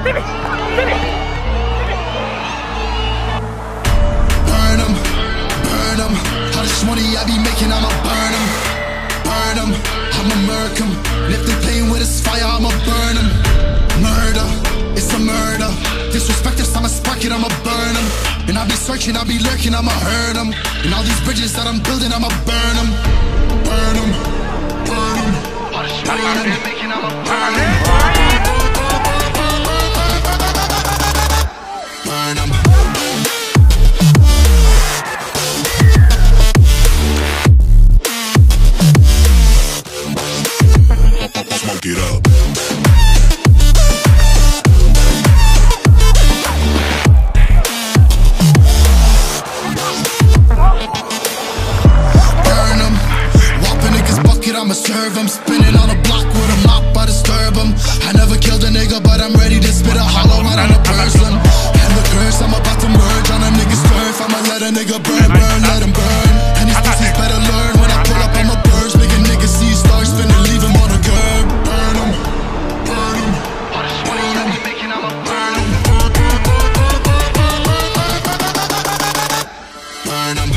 Burn 'em. How this money I be making, I'ma burn 'em. Burn 'em, I'ma murk 'em. And if they playing with this fire, I'ma burn 'em. Murder, it's a murder. Disrespect us, I'ma spark it, I'ma burn 'em. And I'll be searching, I'll be lurking, I'ma hurt 'em. And all these bridges that I'm building, I'ma burn 'em. Burn 'em, burn 'em. How this money I be making, I'ma burn 'em. Burn 'em. Smoke it up. Burn 'em. Whopping niggas bucket, I'ma serve 'em. Spinning on a block with a mop, I disturb 'em. I never killed a nigga, but I'm ready to spit a hollow out on a person. And the curse, I'm about to merge on a nigga's turf. I'ma let a nigga burn, burn, let him burn. And these pussies better learn. When I pull up, I'ma burst. Make a nigga see stars spinning, leave him on a curb. Burn 'em, burn 'em. All this money I be making, I'ma burn 'em. Burn 'em.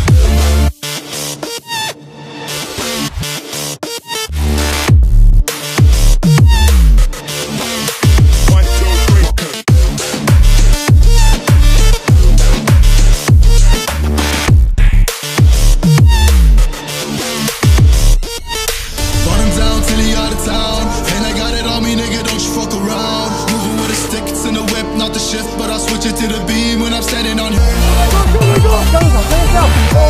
But I'll switch it to the beam when I'm standing on her.